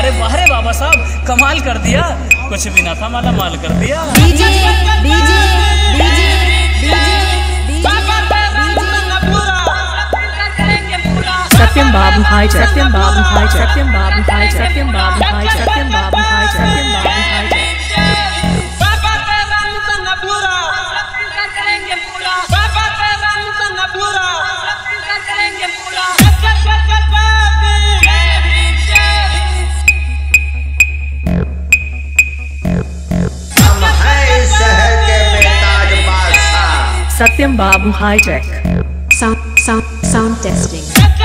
अरे वाह रे बाबा साहब, कमाल कर दिया, कुछ भी ना था माला माल कर दिया। डीजे डीजे डीजे सत्यम बाबू हाई सत्यम बाबू हाई सत्यम बाबू हाई सत्यम बाबू हाई सत्यम बाबू हाई सत्यम बाबू हाई सत्यम बाबू hi tech sound testing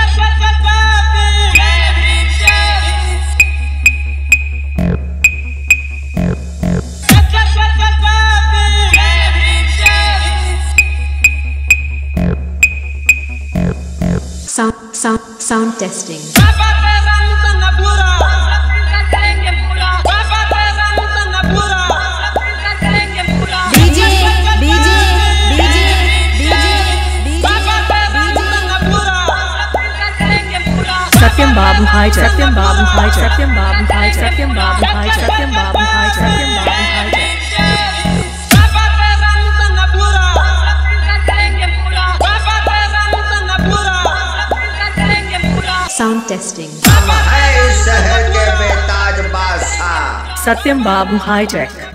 sound testing Satyam बाबू हाई सत्यम बाबू हाई सत्यम बाबू हाई सत्यम बाबू हाई सत्यम बाबू हाई सत्यम बाबू हाई साउंड टेस्टिंग शहर के बेताज बादशाह सत्यम बाबू हाई टेक